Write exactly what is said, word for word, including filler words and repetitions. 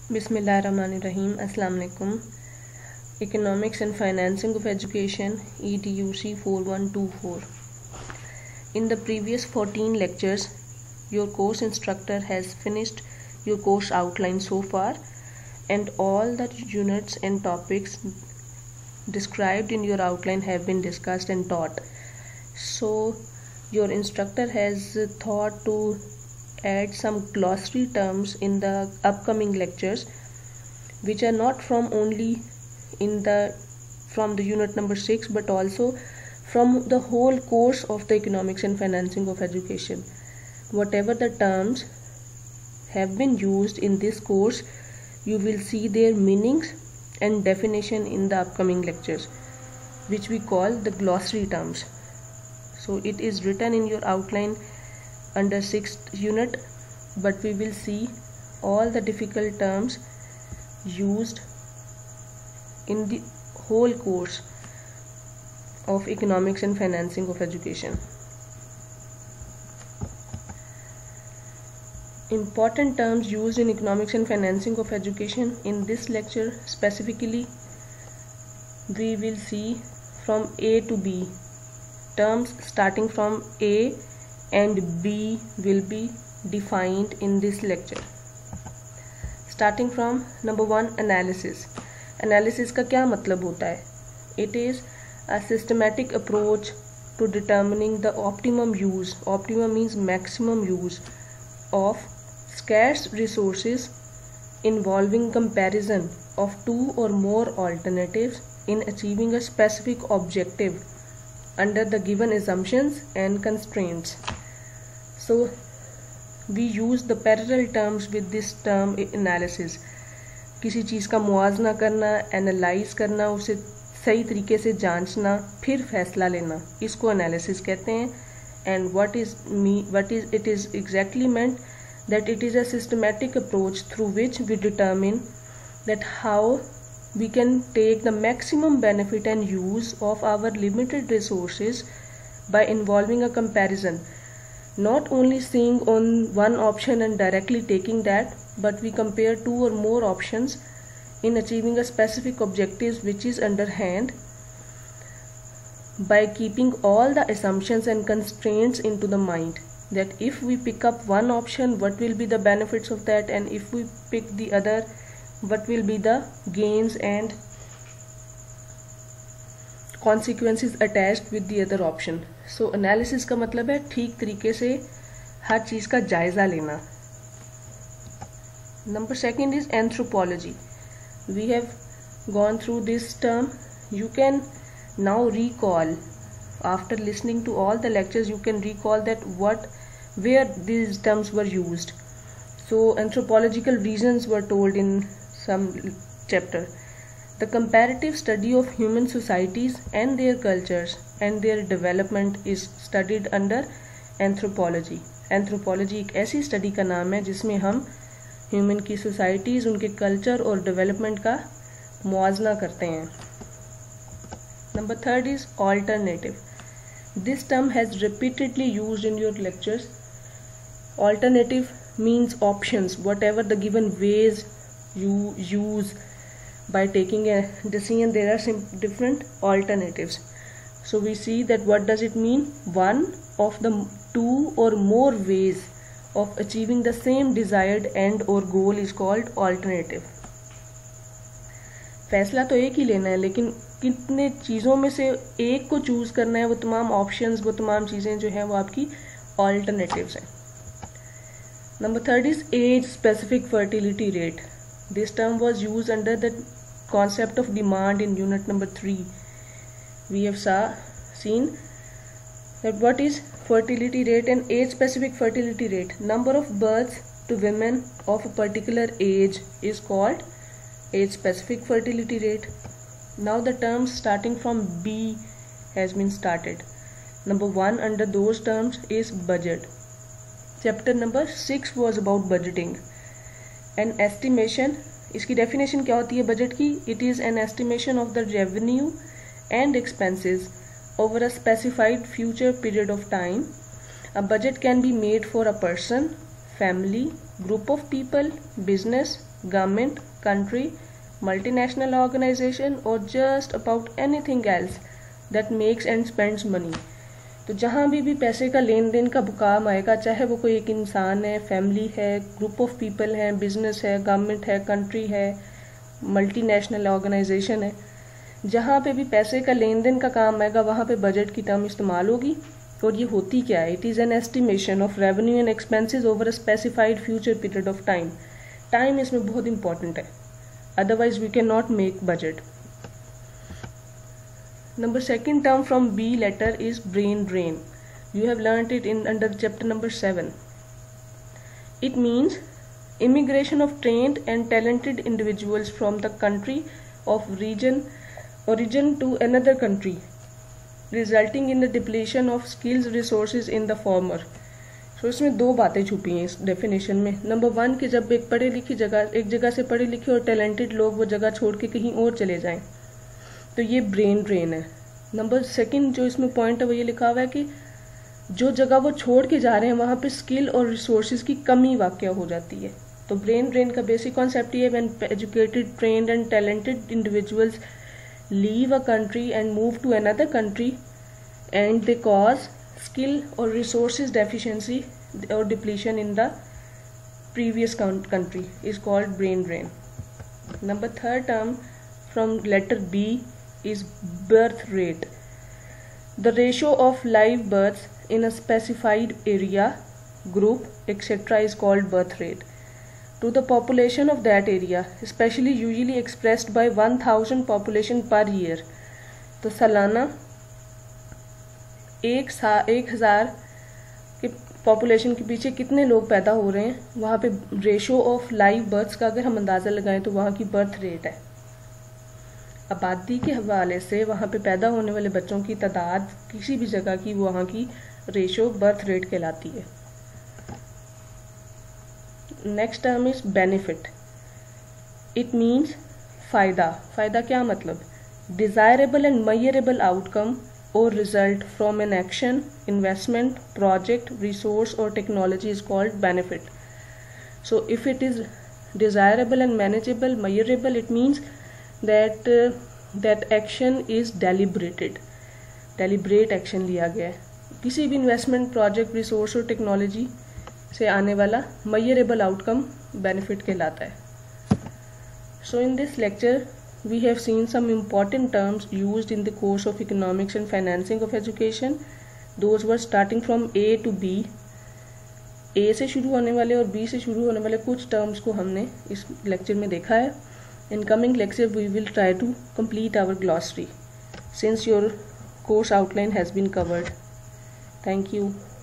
Bismillahirrahmanirrahim. Assalamu alaikum. Economics and Financing of Education, E D U C forty-one twenty-four. In the previous fourteen lectures, your course instructor has finished your course outline so far, and all the units and topics described in your outline have been discussed and taught. So your instructor has thought to add some glossary terms in the upcoming lectures, which are not from only in the from the unit number six, but also from the whole course of the Economics and Financing of Education. Whatever the terms have been used in this course, you will see their meanings and definition in the upcoming lectures, which we call the glossary terms. So it is written in your outline under sixth unit, but we will see all the difficult terms used in the whole course of Economics and Financing of Education. Important terms used in Economics and Financing of Education in this lecture specifically, we will see from A to B. Terms starting from A and B will be defined in this lecture. Starting from number one, analysis. Analysis का क्या मतलब होता है? It is a systematic approach to determining the optimum use. Optimum means maximum use of scarce resources involving comparison of two or more alternatives in achieving a specific objective under the given assumptions and constraints. So we use the parallel terms with this term analysis. किसी चीज़ का मुआवजा करना, analyse करना, उसे सही तरीके से जांचना, फिर फैसला लेना, इसको एनालिसिस कहते हैं. And what is me what is it is exactly meant that it is a systematic approach through which we determine that how we can take the maximum benefit and use of our limited resources by involving a comparison, not only seeing on one option and directly taking that, but we compare two or more options in achieving a specific objective which is under hand, by keeping all the assumptions and constraints into the mind, that if we pick up one option, what will be the benefits of that, and if we pick the other, what will be the gains and consequences attached with the other option. So analysis का मतलब है ठीक तरीके से हर चीज़ का जायज़ा लेना. Number second is anthropology. We have gone through this term. You can now recall, after listening to all the lectures, you can recall that what where these terms were used. So anthropological reasons were told in some chapter. The comparative study of human societies and their cultures and their development is studied under anthropology. Anthropology एक ऐसी study का नाम है जिसमें हम human की societies, उनके culture और development का मुआवजा करते हैं. Number third is alternative. This term has repeatedly used in your lectures. Alternative means options, whatever the given ways you use by taking a decision, there are some different alternatives. So we see that what does it mean? One of the two or more ways of achieving the same desired end or goal is called alternative. फैसला तो एक ही लेना है, लेकिन कितने चीज़ों में से एक को चूज़ करना है, वो तमाम ऑप्शंस, वो तमाम चीज़ें जो हैं वो आपकी alternatives हैं. Number third is age specific fertility rate. This term was used under the concept of demand in unit number three. We have saw, seen that what is fertility rate and age specific fertility rate. Number of births to women of a particular age is called age specific fertility rate. Now the terms starting from B has been started. Number one under those terms is budget. Chapter number six was about budgeting. An estimation, इसकी definition क्या होती है budget की? It is an estimation of the revenue and expenses over a specified future period of time. A budget can be made for a person, family, group of people, business, government, country, multinational organization or just about anything else that makes and spends money. तो जहाँ भी भी पैसे का लेन then का काम आएगा, चाहे वो कोई एक इंसान है, फैमिली है, ग्रुप ऑफ पीपल है, बिजनेस है, गवर्नमेंट है, कंट्री है, मल्टीनेशनल ऑर्गेनाइजेशन है, जहाँ पे भी पैसे का लेन देन का काम आएगा वहाँ पे बजट की टर्म इस्तेमाल होगी। और ये होती क्या है? It is an estimation of revenue and expenses over a specified future period of time. Time इसमें बहुत इंपॉर्टेंट है, otherwise we can not make budget. Number second term from B letter is brain drain. You have learnt it in under chapter number seven. It means immigration of trained and talented individuals from the country of region origin to another country, resulting in the depletion of skills resources in the former. So इसमें दो बातें छुपी हैं इस definition में। Number one कि जब एक पढ़े लिखी जगह एक जगह से पढ़े लिखे और टैलेंटेड लोग वो जगह छोड़ के कहीं और चले जाएं, तो ये ब्रेन ड्रेन है। नंबर सेकंड जो इसमें पॉइंट है वो ये लिखा हुआ है कि जो जगह वो छोड़ के जा रहे हैं वहाँ पे स्किल और रिसोर्सेज की कमी वाक़या हो जाती है। तो ब्रेन ड्रेन का बेसिक कॉन्सेप्ट ये है, when educated, trained and talented individuals leave a country and move to another country and they cause skill और रिसोर्सेज डेफिशिएंसी और depletion in the previous country is called brain drain. Number third term from letter B is birth rate. The ratio of live births in a specified area, group, et cetera is called birth rate to the population of that area, especially usually expressed by one thousand population per year. तो सालाना एक सा एक हज़ार के population के पीछे कितने लोग पैदा हो रहे हैं, वहाँ पे रेशो ऑफ लाइव बर्थ्स का अगर हम अंदाज़ा लगाएं तो वहाँ की बर्थ रेट है। आबादी के हवाले से वहाँ पे पैदा होने वाले बच्चों की तादाद किसी भी जगह की वहाँ की रेशो बर्थ रेट कहलाती है। Next term is benefit. It means फ़ायदा। फ़ायदा क्या मतलब? Desirable and measurable outcome or result from an action, investment, project, resource or technology is called benefit. So if it is desirable and manageable, measurable, it means that uh, that action is deliberated. Deliberate action लिया गया है। किसी भी investment, project, resource और technology से आने वाला measurable outcome benefit कहलाता है। So in this lecture we have seen some important terms used in the course of economics and financing of education. Those were starting from A to B. A से शुरू होने वाले और B से शुरू होने वाले कुछ terms को हमने इस lecture में देखा है। In coming lecture we will try to complete our glossary since your course outline has been covered. Thank you.